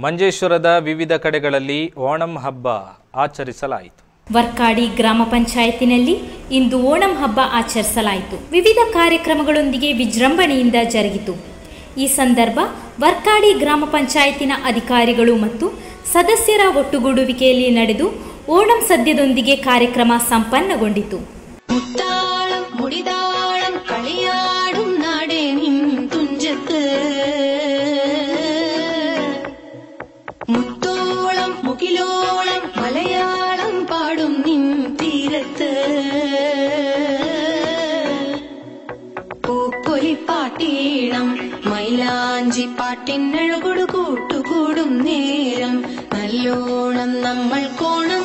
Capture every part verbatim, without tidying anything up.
ಮಂಜೇಶ್ವರದ ವಿವಿಧ ಕಡೆಗಳಲ್ಲಿ ಓಣಂ ಹಬ್ಬ ಆಚರಿಸಲಾಯಿತು. ವರ್ಕಾಡಿ ಗ್ರಾಮ ಪಂಚಾಯತಿನಲ್ಲಿ ಇಂದು ಓಣಂ ಹಬ್ಬ ಆಚರಿಸಲಾಯಿತು. ವಿವಿಧ ಕಾರ್ಯಕ್ರಮಗಳೊಂದಿಗೆ ವಿಜೃಂಭಣೆಯಿಂದ ಜರುಗಿತು. ಈ ಸಂದರ್ಭ ವರ್ಕಾಡಿ ಗ್ರಾಮ ಪಂಚಾಯತಿನ ಅಧಿಕಾರಿಗಳು ಮತ್ತು ಸದಸ್ಯರ ಒಟ್ಟುಗೂಡುವಿಕೆಯಲ್ಲಿ ನಡೆದು ಓಣಂ ಸದ್ಯದೊಂದಿಗೆ ಕಾರ್ಯಕ್ರಮ ಸಂಪನ್ನಗೊಂಡಿತು. പാട്ടീണം മൈലാഞ്ചി പാട്ടിനഴകൊടു കൂട്ടുകൂടും നേരം നല്ലോണം നമ്മൾ കോണം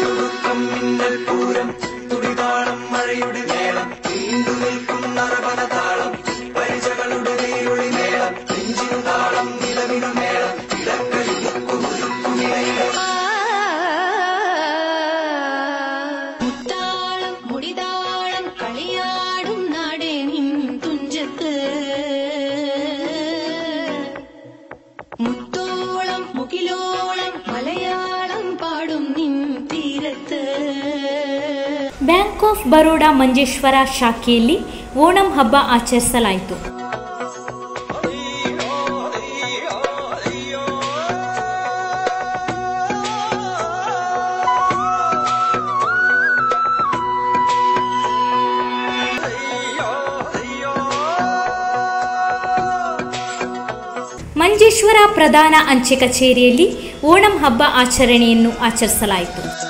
പൂരം തുടിതാളം മഴയുടെ നേരം നീണ്ടു നിൽക്കും നരവനതാളം പരിചകളുടെ നീരുളി മേളം നെഞ്ചിനു താളം നിലവിനു മേളം മുത്താളം മുടിതാളം കളിയാടും നാടേ നിൻ തുഞ്ചത്ത് മുത്തോളം മുകിലോളം മലയാളം പാടും നിൻ തീരത്ത്. ಬ್ಯಾಂಕ್ ಆಫ್ ಬರೋಡಾ ಮಂಜೇಶ್ವರ ಶಾಖೆಯಲ್ಲಿ ಓಣಂ ಹಬ್ಬ ಆಚರಿಸಲಾಯಿತು. ಮಂಜೇಶ್ವರ ಪ್ರಧಾನ ಅಂಚೆ ಕಚೇರಿಯಲ್ಲಿ ಓಣಂ ಹಬ್ಬ ಆಚರಣೆಯನ್ನು ಆಚರಿಸಲಾಯಿತು.